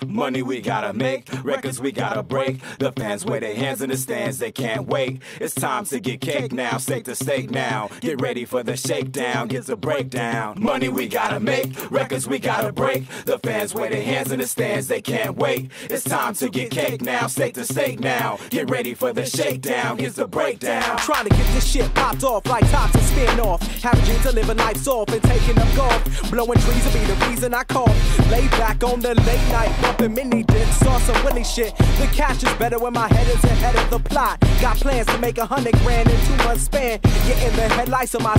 Money we gotta make, records we gotta break. The fans wear their hands in the stands, they can't wait. It's time to get cake now, stake to stake now. Get ready for the shakedown, get the breakdown. Money we gotta make, records we gotta break. The fans wear their hands in the stands, they can't wait. It's time to get cake now, stake to stake now. Get ready for the shakedown, here's the breakdown. Trying to get this shit popped off like tops and spin off. Having dreams of living life soft and taking up golf. Blowing trees will be the reason I call. Lay back on the late night, bumping mini dicks, saw some Willie shit. The cash is better when my head is ahead of the plot. Got plans to make 100 grand in 2 months span. Get in the headlights of my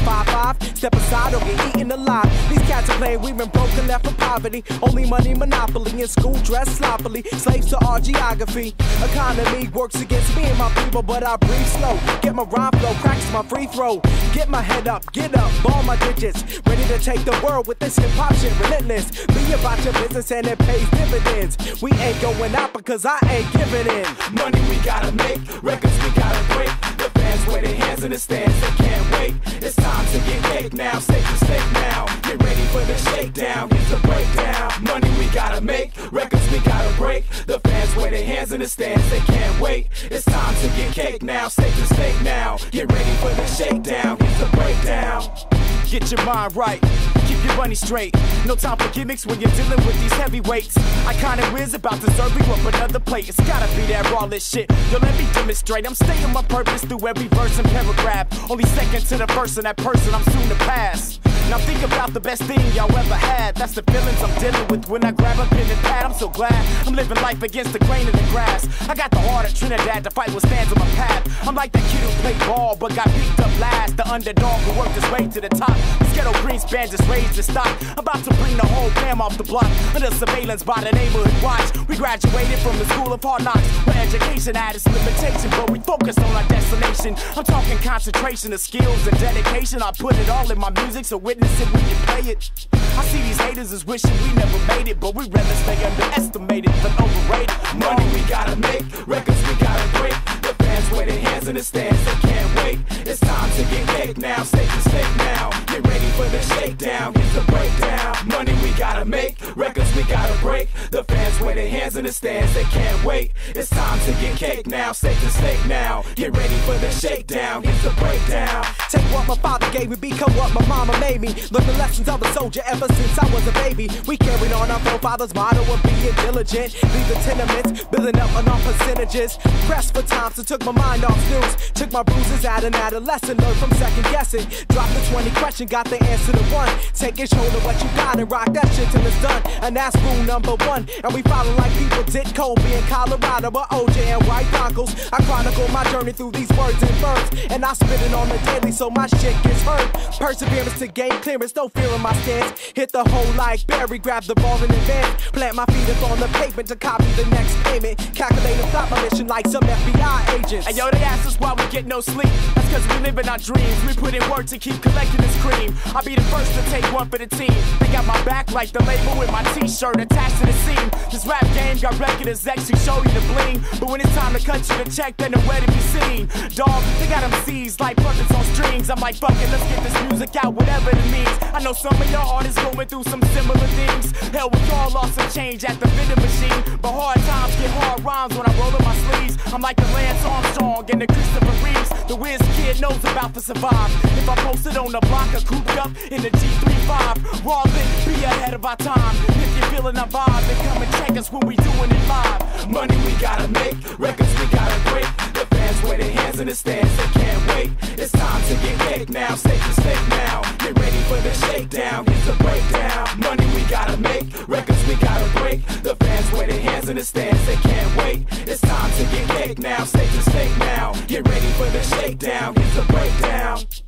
CO55. Step aside or get eaten alive. These cats are playing, we've been broken, left for poverty. Only money monopoly, in school dressed sloppily. Slaves to our geography. Economy works against me and my people, but I breathe slow. Get my rhyme flow, practice my free throw. Get my head up, get up, ball my digits. Ready to take the world with this hip hop shit relentless. Be about your business and it pays dividends. We ain't going out because I ain't giving in. Money we gotta make, records we gotta break. The fans wear their hands in the stands, they can't wait. It's time to get cake now, stake to stake now. Get ready for the shakedown, here's the breakdown. Money we gotta make, records we gotta break. The fans wear their hands in the stands, they can't wait. It's time to get cake now, stake to stake now. Get ready for the shakedown, here's the breakdown. Get your mind right, keep your money straight. No time for gimmicks when you're dealing with these heavyweights. I kinda whiz about to serve you up another plate. It's gotta be that Rocklit shit. Yo, let me demonstrate. I'm stating my purpose through every verse and paragraph. Only second to the verse and that person I'm soon to pass. Now think about the best thing y'all ever had. That's the feelings I'm dealing with when I grab a pen and pad. I'm so glad I'm living life against the grain of the grass. I got the heart of Trinidad to fight what stands on my path. I'm like that kid who played ball but got beat up last. The underdog who worked his way to the top. This ghetto Greenspan just raised the stock. I'm about to bring the whole fam off the block under surveillance by the neighborhood watch. We graduated from the school of hard knocks, where education had its limitation, but we focused on our destination. I'm talking concentration of skills and dedication. I put it all in my music, so witness it, we can play it. I see these haters as wishing we never made it, but we rather stay underestimated than overrated. Money we gotta make, records we gotta break. The fans wear their hands in the stands, they can't wait. It's time to get cake now, stake to stake now. Get ready for the shakedown, here's the breakdown. Money we gotta make, records we gotta break. The fans wear their hands in the stands, they can't wait. It's time to get cake now, stake to stake now. Get ready for the shakedown, here's the breakdown. Take what my father gave me, become what my mama made me. Learn the lessons of a soldier ever since I was a baby. We carried on our forefathers' motto of being diligent. Leave the tenements, building up on our percentages. Pressed for time, so took my mind off snooze. Took my bruises out an adolescent, learned from second guessing. Dropped the 20 question, got the answer to one. Take and shoulder what you got and rock that shit till it's done. And that's rule number one. And we follow like people did Kobe in Colorado or OJ and White Broncos. I chronicle my journey through these words and verbs, and I spit it on the daily so my shit gets heard. Perseverance to gain clearance, no fear in my stance. Hit the hole like Barry, grab the ball in advance. Plant my feet up on the pavement to copy the next payment. Calculate and plot my mission like some FBI agents. And yo, they ask us why we get no sleep. That's cause we live in our dreams. We put in work to keep collecting this cream. I'll be the first to take one for the team. They got my back like the label with my t-shirt attached to the seam. This rap game got record execs who show you the bling, but when it's time to cut you the check, then nowhere to be seen. Dog, they got MCs like puppets on strings. I'm like, fuck it, let's get this music out, whatever it means. I know some of y'all artists going through some similar things. Hell, we all lost some change at the vending machine, but hard times get hard rhymes when I roll up my sleeves. I'm like the Lance Armstrong and the Christopher Reeves. The whiz kid knows about to survive. If I posted on the block or cooped up in the G35, Rocklit, be ahead of our time. If you're feeling our vibe, then come and check us when we doing it live. Money we gotta make, records we gotta break. The fans wear their hands in the stands, they can't wait. It's time to get cake now, stake to stake now. Get ready for the shakedown, here's the breakdown. Money we gotta make, records we gotta break. The fans wear their hands in the stands, they can't wait. It's time to get cake now, stake to stake now. Get ready for the shakedown, here's the breakdown.